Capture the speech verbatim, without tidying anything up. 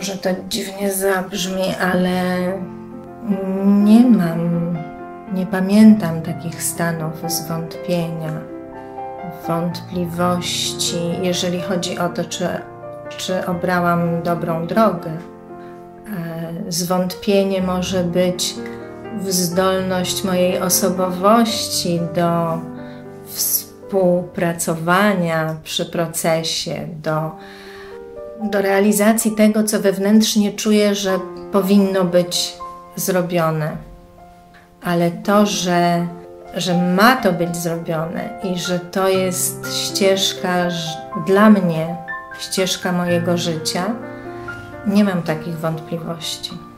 Może to dziwnie zabrzmi, ale nie mam, nie pamiętam takich stanów zwątpienia, wątpliwości, jeżeli chodzi o to, czy, czy obrałam dobrą drogę. Zwątpienie może być w zdolność mojej osobowości do współpracowania przy procesie, do, do realizacji tego, co wewnętrznie czuję, że powinno być zrobione. Ale to, że, że ma to być zrobione i że to jest ścieżka dla mnie, ścieżka mojego życia, nie mam takich wątpliwości.